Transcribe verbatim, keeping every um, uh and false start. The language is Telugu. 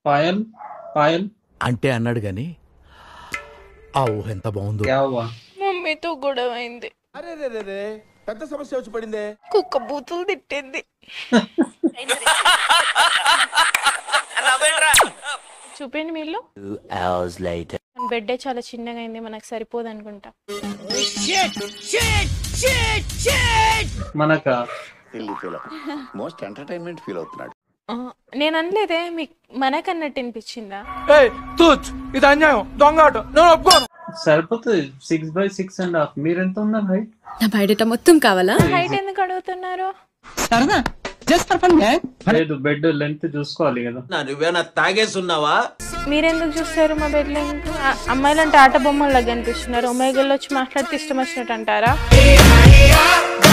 పాయల్ పాయల్ అంటే అన్నాడు గాని ఆ ఊహ ఎంత బాగుందో. మమ్మీతో గొడవ అయింది. పెద్ద సమస్య వచ్చి పడిందే. కుక్క బూతులు తిట్టింది. చూపిండి మీరు. బెడ్ చాలా చిన్నగా అయింది, మనకు సరిపోదు అనుకుంటా. మనక మోస్ట్ ఎంటర్టైన్మెంట్ ఫీల్ అవుతున్నాడు. నేను అనలేదే, మీకు మనకన్నట్టు వినిపించిందా? ఇది అన్యాయం, దొంగ ఆట, నేను ఒప్పుకోను. సరిపోతుంది. Six by six and half. మీరు ఎంత ఉన్నారు హైట్? నా బయట మొత్తం కావాలా? హైట్ ఎందుకు అడుగుతున్నారు? లేదు, బెడ్ లెంత్ చూసుకోవాలి కదా. నువ్వేనా తాగేసున్నావా? మీరెందుకు చూస్తారు మా బెడ్ లెంత్? అమ్మాయిలు అంటే ఆట బొమ్మలాగా అనిపిస్తున్నారు. ఒమేగల్ వచ్చి మాట్లాడితే ఇష్టం వచ్చినట్టు అంటారా?